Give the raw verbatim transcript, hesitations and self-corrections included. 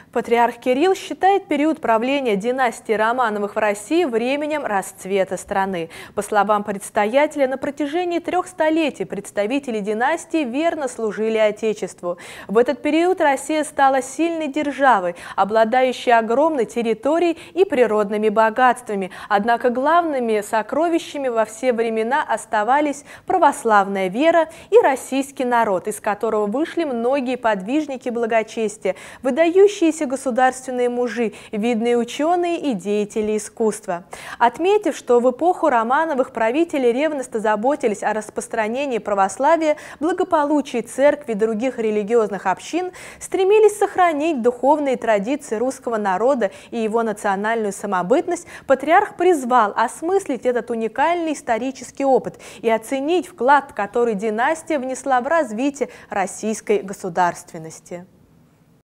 Патриарх Кирилл считает период правления династии Романовых в России временем расцвета страны. По словам предстоятеля, на протяжении трех столетий представители династии верно служили Отечеству. В этот период Россия стала сильной державой, обладающей огромной территорией и природными богатствами. Однако главными сокровищами во все времена оставались православная вера и российский народ, из которого вышли многие подвижники благочестия, выдающиеся государственные мужи, видные ученые и деятели искусства. Отметив, что в эпоху Романовых правители ревностно заботились о распространении православия, благополучии церкви и других религиозных общин, стремились сохранить духовные традиции русского народа и его национальную самобытность, патриарх призвал осмыслить этот уникальный исторический опыт и оценить вклад, который династия внесла в развитие российской государственности.